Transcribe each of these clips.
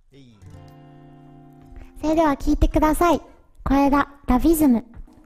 それでは聴いてください。これがラビズム。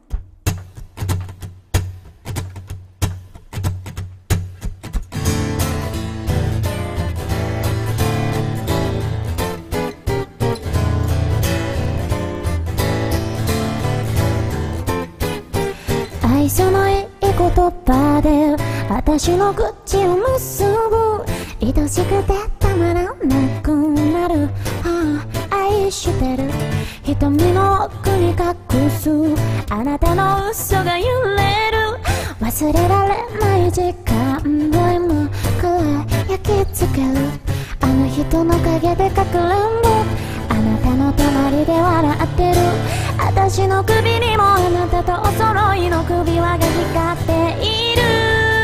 愛想のいい言葉で私の口を結ぶ。愛しくてたまらなくなる、愛してる。瞳の奥に隠すあなたの嘘が揺れる。忘れられない時間を今から焼き付ける。あの人の影でかくれんぼ、あなたの隣で笑ってる。私の首にもあなたとお揃いの首輪が光っている。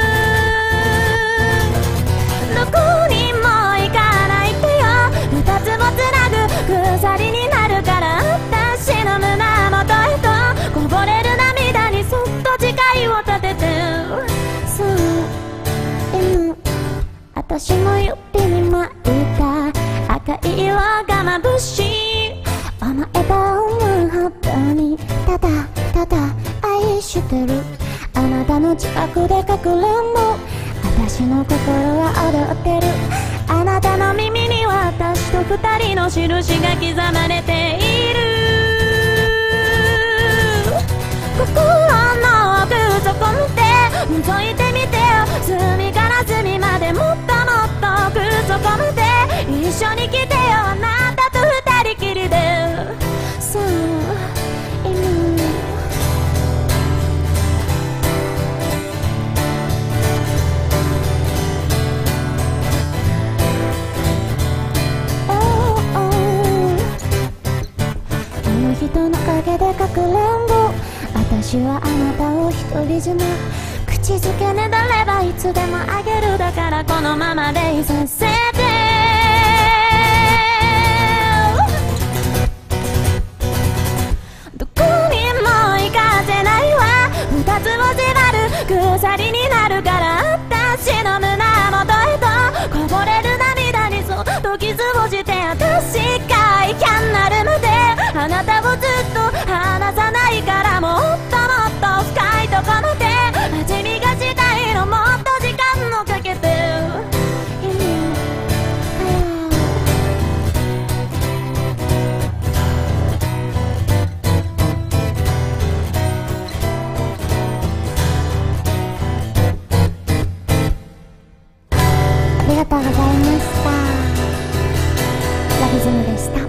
どこにも行かないでよ、二つもつなぐ鎖になるから。私の胸元へとこぼれる涙にそっと誓いを立てて。そう今私の指に巻いた赤い色が眩しい。甘えた思う肌にただただ愛してる。あなたの近くでかくれんぼ、私の心は踊ってる。あなたの耳には私と二人の印が刻まれている。心の奥底見て覗いてみてよ、隅から隅までもっともっと奥底まで一緒に来てよ、あなたと二人きりで。そう今人の陰でかくれんぼ、私はあなたを独り占め。口づけねだればいつでもあげる。だからこのままでいさせて。どこにも行かせないわ、二つを縛る鎖になるから。私の胸元へとこぼれる涙にそっと傷をして、私がいかんなるまであなたをずっと離さないから。もっともっと深いところで味見がしたいの、もっと時間をかけて。ありがとうございました。ラビズムでした。